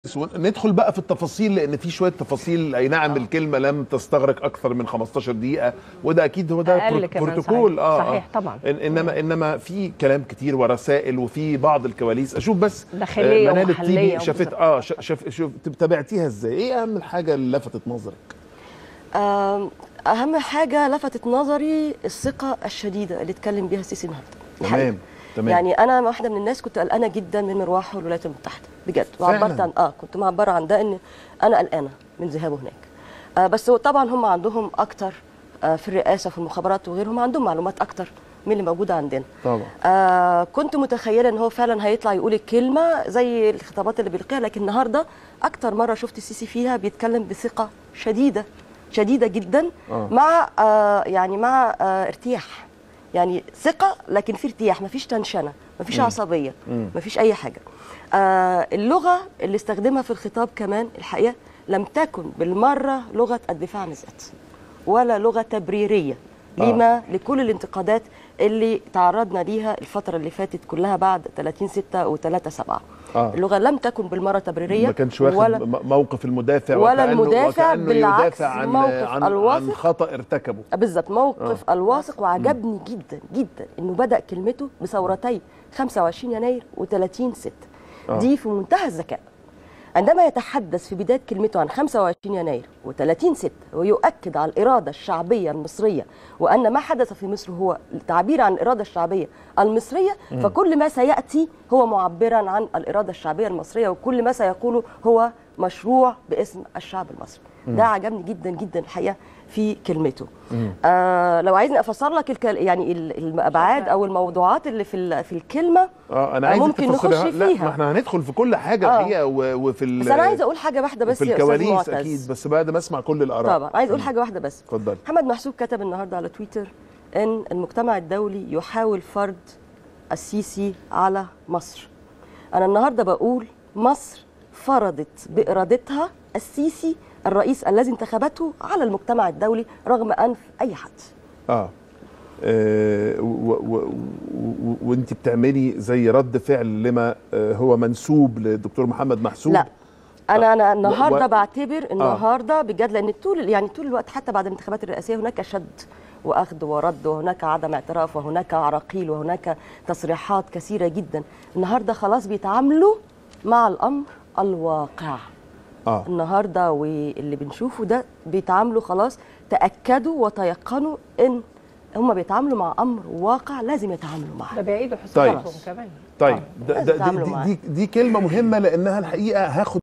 ندخل بقى في التفاصيل، لان في شويه تفاصيل. اي نعم الكلمه لم تستغرق اكثر من 15 دقيقه، وده اكيد هو ده بروتوكول. صحيح طبعا. انما في كلام كتير ورسائل، وفي بعض الكواليس. اشوف بس داخليه منال ومحليه شافت شوف تابعتيها ازاي؟ ايه اهم حاجه اللي لفتت نظرك؟ اهم حاجه لفتت نظري الثقه الشديده اللي اتكلم بيها السيسي النهارده. تمام. يعني انا واحده من الناس كنت قلقانه جدا من مروحه الولايات المتحده بجد، وعبرت عن كنت معبره عن ده، ان انا قلقانه من ذهابه هناك. بس طبعا هم عندهم اكتر في الرئاسه في المخابرات وغيرهم، عندهم معلومات اكتر من اللي موجوده عندنا طبعا. كنت متخيله ان هو فعلا هيطلع يقول الكلمه زي الخطابات اللي بيلقيها، لكن النهارده اكتر مره شفت السيسي فيها بيتكلم بثقه شديده جدا مع يعني مع ارتياح. يعني ثقه لكن في ارتياح، مفيش تنشنه، مفيش عصبيه، مفيش اي حاجه. اللغه اللي استخدمها في الخطاب كمان الحقيقه لم تكن بالمره لغه الدفاع عن الذات، ولا لغه تبريريه لكل الانتقادات اللي تعرضنا ليها الفتره اللي فاتت كلها بعد 30/6 و3/7. اللغه لم تكن بالمره تبريريه، ما كانش واخد موقف المدافع ولا المدافع، بالعكس عن خطأ ارتكبه. بالظبط، موقف الواثق. وعجبني جدا انه بدأ كلمته بثورتي 25 يناير و30/6. دي في منتهى الذكاء. عندما يتحدث في بداية كلمته عن 25 يناير و30/6 ويؤكد على الإرادة الشعبية المصرية، وأن ما حدث في مصر هو تعبير عن الإرادة الشعبية المصرية، فكل ما سيأتي هو معبرا عن الإرادة الشعبية المصرية، وكل ما سيقوله هو مشروع باسم الشعب المصري. ده عجبني جدا الحقيقة في كلمته. لو عايزني افسر لك يعني الابعاد او الموضوعات اللي في الكلمه، انا عايز ممكن نخش فيها. ما احنا هندخل في كل حاجه الحقيقه، وفي بس انا عايزه اقول حاجه واحده بس يا استاذ معتز. اكيد، بس بعد ما اسمع كل الاراء. طبعا عايز اقول حاجه واحده بس. اتفضل. محمد محسوب كتب النهارده على تويتر ان المجتمع الدولي يحاول فرض السيسي على مصر. انا النهارده بقول مصر فرضت بارادتها السيسي الرئيس الذي انتخبته على المجتمع الدولي رغم أنف أي حد. وانت بتعملي زي رد فعل لما هو منسوب للدكتور محمد محسوب؟ لا، انا النهارده بعتبر النهارده بجد، لان طول الوقت حتى بعد الانتخابات الرئاسيه هناك شد واخذ ورد، وهناك عدم اعتراف، وهناك عراقيل، وهناك تصريحات كثيره جدا. النهارده خلاص بيتعاملوا مع الامر الواقع. النهارده واللي بنشوفه ده بيتعاملوا خلاص، تأكدوا وتيقنوا ان هم بيتعاملوا مع امر واقع لازم يتعاملوا معاه. ده بيعيدوا حساباتهم كمان. طيب دي كلمه مهمه، لانها الحقيقه هاخد